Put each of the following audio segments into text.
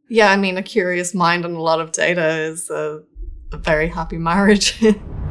Yeah, I mean, a curious mind and a lot of data is a very happy marriage.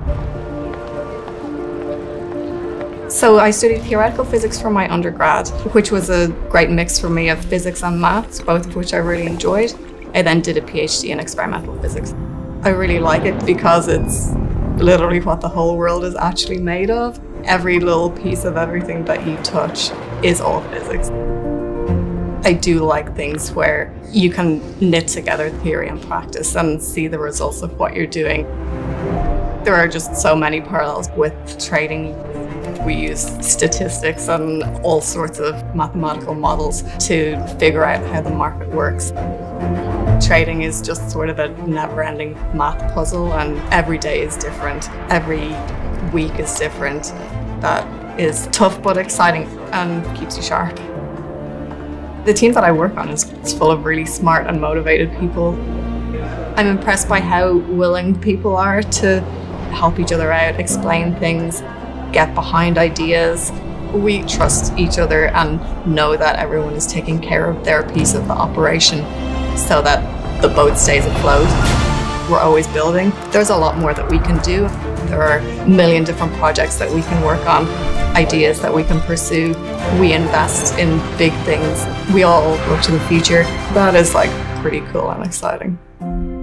So I studied theoretical physics for my undergrad, which was a great mix for me of physics and maths, both of which I really enjoyed. I then did a PhD in experimental physics. I really like it because it's literally what the whole world is actually made of. Every little piece of everything that you touch is all physics. I do like things where you can knit together theory and practice and see the results of what you're doing. There are just so many parallels with trading. We use statistics and all sorts of mathematical models to figure out how the market works. Trading is just sort of a never-ending math puzzle, and every day is different. Every week is different. That is tough but exciting and keeps you sharp. The team that I work on is full of really smart and motivated people. I'm impressed by how willing people are to help each other out, explain things, get behind ideas. We trust each other and know that everyone is taking care of their piece of the operation so that the boat stays afloat. We're always building. There's a lot more that we can do. There are a million different projects that we can work on, ideas that we can pursue. We invest in big things. We all look to the future. That is like pretty cool and exciting.